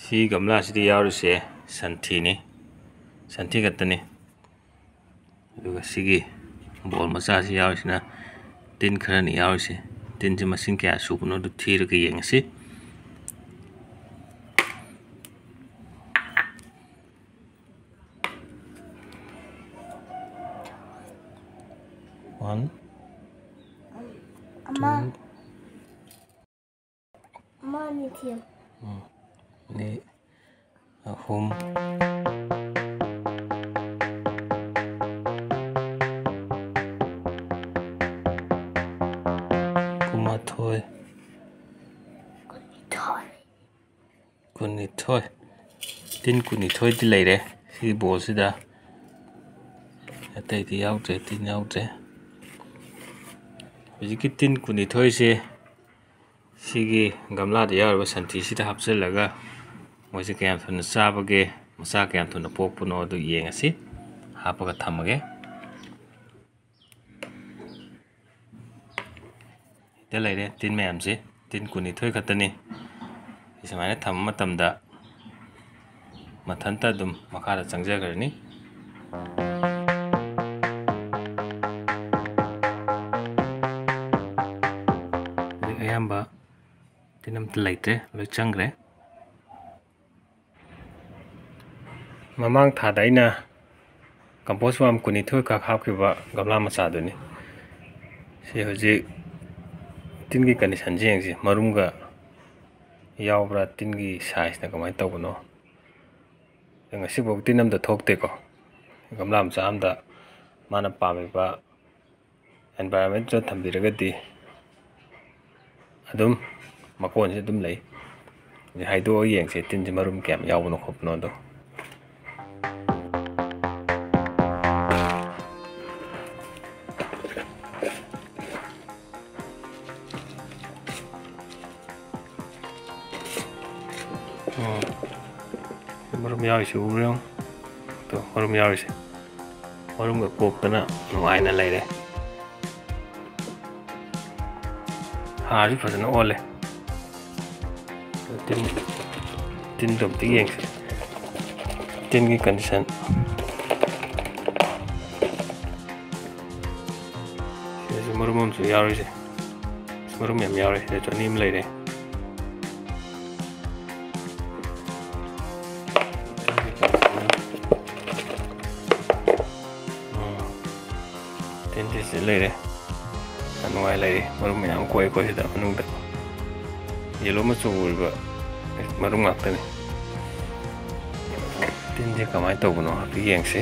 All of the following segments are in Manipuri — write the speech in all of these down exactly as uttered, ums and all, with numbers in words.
ꯁꯤ ꯒꯝꯂꯥꯁꯤꯗ ꯌꯥꯎꯔꯤꯁꯦ ꯁꯟꯊꯤꯅꯤ ꯁꯟꯊꯤ ꯈꯛꯇꯅꯤ ꯑꯗꯨꯒ ꯁꯤꯒꯤ ꯕꯣꯜ ꯃꯆꯥꯁꯤ ꯌꯥꯎꯔꯤꯁꯤꯅ ꯇꯤꯟ ꯈꯔꯅꯤ ꯌꯥꯎꯔꯤꯁꯦ ꯇꯤꯟꯁꯤ ꯃꯁꯤꯡ ꯀꯌꯥ ꯁꯨꯕꯅꯣ ꯑꯗꯨ ꯊꯤꯔꯒ ꯌꯦꯡꯉꯁꯤ one Ama Ama ni thiam ni ahum kumathoi thoi kunithoi tin kunithoi di leire si bol sida atai di yaudre tin yaudre hujiki tin kunithoi se sigi gamla da yarba santhi sida hapsalaga moise kayam thuna chabage masa kayam thuna pokpuno adu yengasi hapaga thamage ida leire tin mayamse tin kunithoi khatani isamaina thamma matamda mathanta dum makhara changjagarni ayamba tinamta leite loi changre mamang thada aina compost wam kunithoi ka khapkiba gamla macha duni si hoji tingi condition jengsi marumga yaubra tingi size na kamai tawbano ngasi bok tinamda thokte ko gamla macha amda mana pamiba environment jo thambiragadi adum makon se dum lei ni haido yeng se tin ji marum kem yawno khopno do marum yawi se uryong to marum yawi se marum ga koktana nuaina leire हारी फजन ओले तीन तीन दम ती यंग तीन की कंडीशन ये मरुमम सु यार से मरुम यम यार से तो नीम ले रे तीन से ले रे nuai lai marum yang koi koi da manung da yellow ma chu ba marum ngak ta ni tin je kamai to bono pi yeng se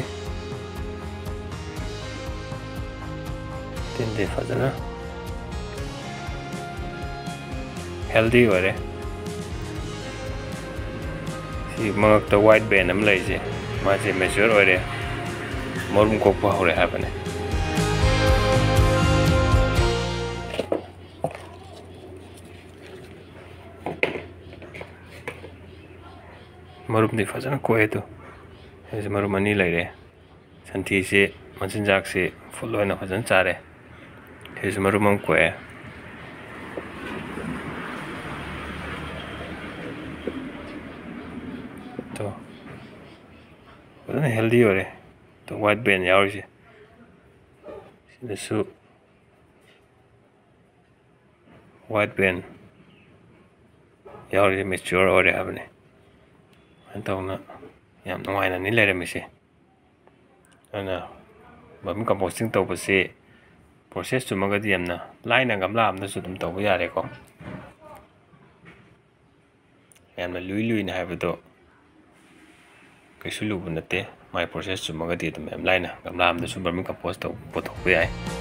tin je fajana healthy ware si mangak ta white band am lai je ma je measure ware marum ko pa hore ha bane marum di fazana ko eto ese marum ani leire santhi se machinjak se fuloina fazan chare ese marum am ko e to fazana healthy ore to white band yauri se sidasu white band yauri mature ore habne tawna yam nuaina ni lere mise ana bam composting tawbase process chumaga di yamna laina gamla amna su dum tawba yare ko yamna lui lui na habado kaisu lubu nate my process chumaga di dum yam laina gamla amna su bam compost taw pothok yai